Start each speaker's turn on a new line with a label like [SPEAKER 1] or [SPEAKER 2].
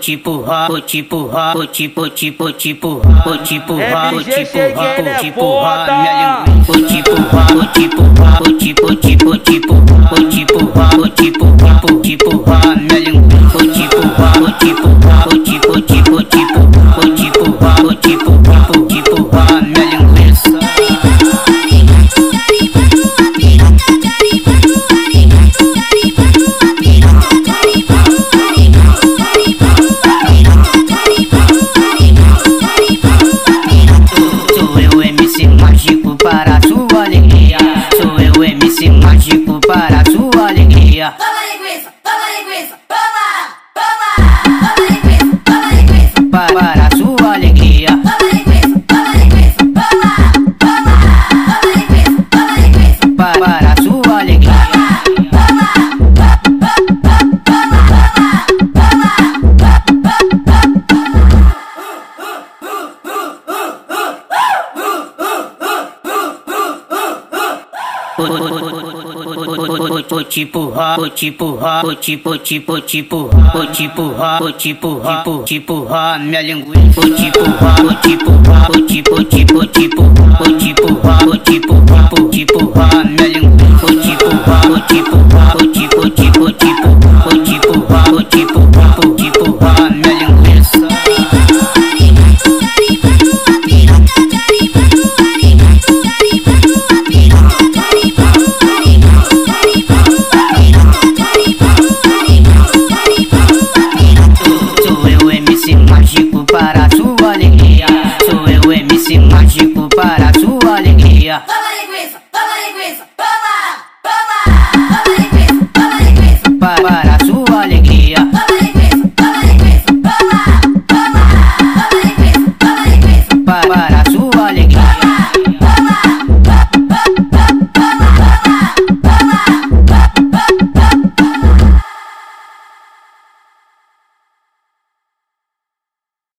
[SPEAKER 1] te empurrar, vou te empurrar, vou te empurrar, vou te empurrar, vou te empurrar, vou te empurrar, minha linguiça. Vou te empurrar, vou te empurrar, vou te empurrar, vou te empurrar, vou te empurrar, vou te empurrar, minha linguiça. Vou te empurrar, vou te empurrar, vou te empurrar, vou te empurrar, vou te empurrar, vou te empurrar, minha linguiça. Mágico para a sua alegria. Sou eu, MC mágico para a sua alegria.
[SPEAKER 2] Toma linguiça, toma linguiça, toma linguiça, toma linguiça.
[SPEAKER 1] Para a sua alegria.
[SPEAKER 2] Toma linguiça, toma linguiça, toma linguiça, toma linguiça.
[SPEAKER 1] Para a sua alegria. Vou te empurrar, vou te empurrar, vou te empurrar, vou te empurrar, vou te empurrar, vou te empurrar, minha linguiça. Vou te empurrar, vou te empurrar, vou te empurrar, vou te